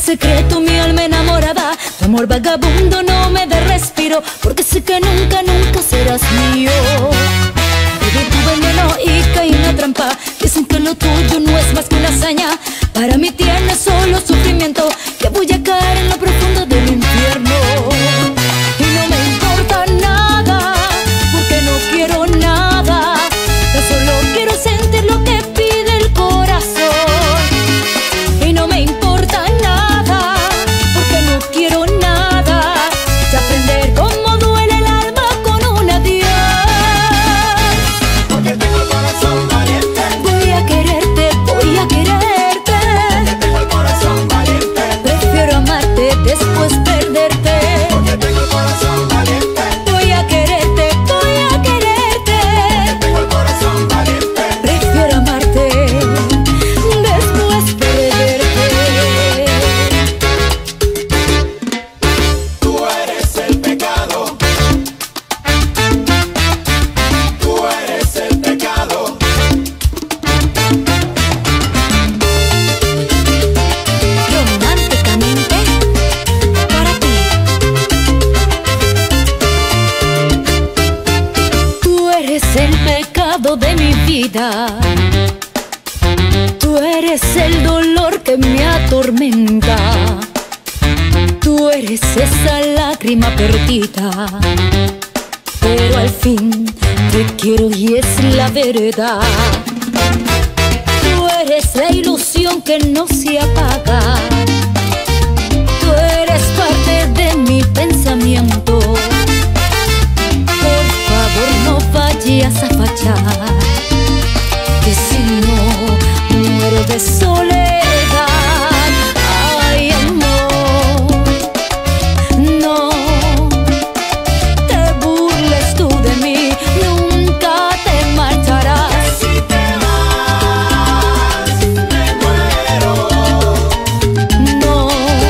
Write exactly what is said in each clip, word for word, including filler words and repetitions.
secreto mi alma enamorada. Tu amor vagabundo no me da respiro, porque sé que nunca, nunca serás mío. Bebí tu veneno y caí en la trampa. Dicen que lo tuyo no es más que una hazaña. Para mí tienes solo sufrimiento, que voy a caer en lo profundo del infierno. Y no me importa nada, porque no quiero nada. Tan solo quiero sentir lo que pide el corazón. Y no me importa nada, porque no quiero nada. Y aprender cómo duele el alma con un adiós. Porque tengo el corazón valiente. Voy a quererte, voy a quererte. Porque tengo el corazón valiente. Prefiero amarte después perderte. Porque tengo el corazón valiente. Voy a quererte, voy a quererte. Porque tengo el corazón valiente. Prefiero amarte después perderte. Tú eres el pecado. Tú eres el pecado. Románticamente para ti. Tú eres el pecado de mi vida. Tú eres el dolor que me atormenta. Tú eres esa lágrima perdida. Pero al fin te quiero y es la verdad. Tú eres la ilusión que no se apaga. Tú eres parte de mi pensamiento. Por favor no vayas a fallar, que si no muero de soledad. Ay, amor, no te burles tú de mí, nunca te marcharás. Si te vas, me muero. No,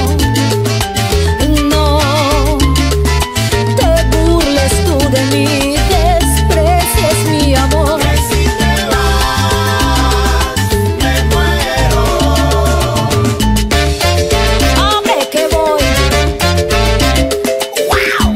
no te burles tú de mí, desprecies mi amor. Si te vas, me muero. Hombre, que voy. ¡Wow!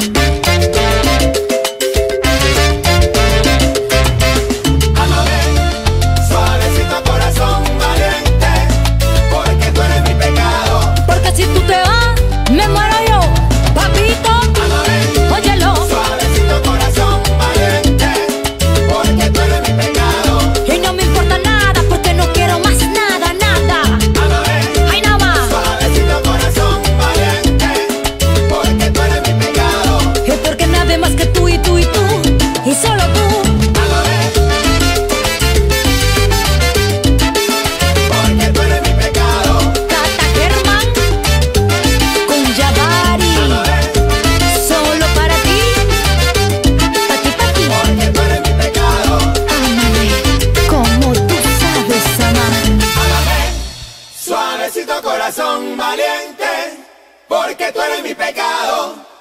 Ámame, suavecito corazón valiente. Porque tú eres mi pecado. Porque si tú te vas, me muero yo, papito. Ámame, Óyelo. suavecito corazón valiente. Porque tú eres mi pecado. Y no me importa nada, porque no quiero más nada, nada. Ámame, Ay, nada más. suavecito corazón valiente. Porque tú eres mi pecado. Es porque nadie más que tú y tú y tú, y solo tú. Ámame, porque tú eres mi pecado. Tata Germán con Jabari, solo para ti, pa' ti, pa' ti. Porque tú eres mi pecado. Ámame como tú sabes amar. Ámame, suavecito corazón valiente. Porque tú eres mi pecado.